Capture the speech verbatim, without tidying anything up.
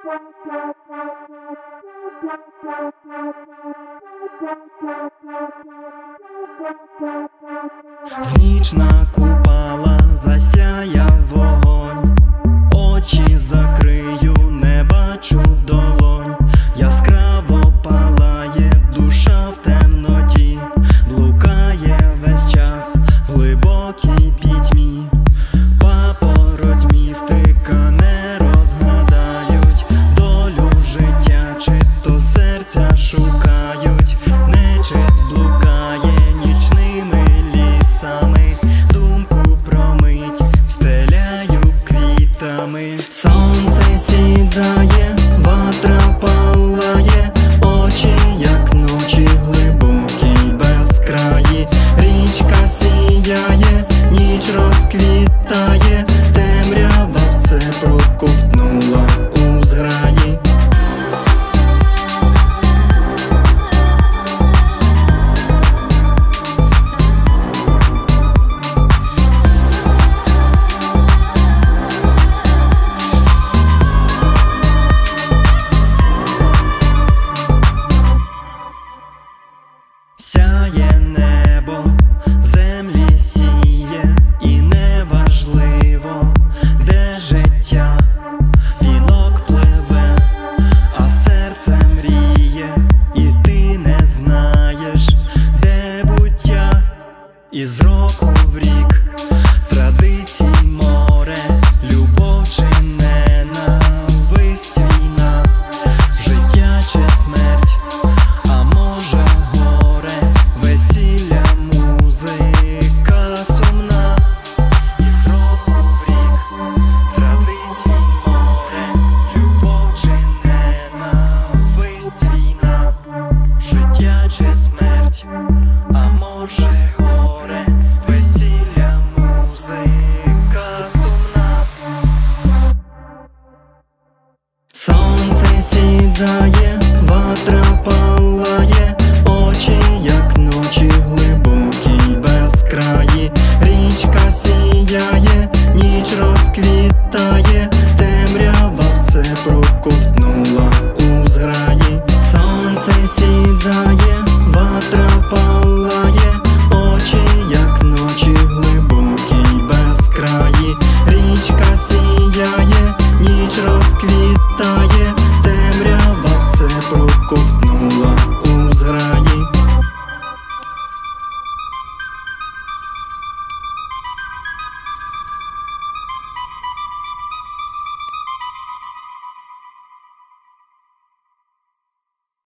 В ніч накупала, засяяв вогонь, очі закрию, не бачу долонь. Яскраво палає душа в темноті, блукає весь час в глибокій пітьмі. Папороть містика не розгадають, долю життя чи то серця шукають. Нечисть блукає нічними лісами, думку про мить встеляю квітами. Сонце сідає, ватра палає, очі як ночі глибокі безкраї. Річка сіяє, ніч розквітає, темрява все проковтнула у зграї. Сяє небо, землі сіє, і неважливо, де життя. Вінок пливе, а серце мріє, і ти не знаєш, де буття. І з року в рік традицій море, любов чи ненависть, війна, життя чи смерть, а може горе, весілля, музика сумна. І з року в рік традицій море, любов чи ненависть, війна, життя чи смерть, а може горе, весілля, музика сумна. Сонце сідає, ватра палає, очі як ночі глибокі безкраї. Річка сіяє, ніч розквітає, темрява все проковтнула у зграї. Сонце сідає, ватра палає, очі як ночі глибокі безкраї. Річка сіяє, ніч розквітає,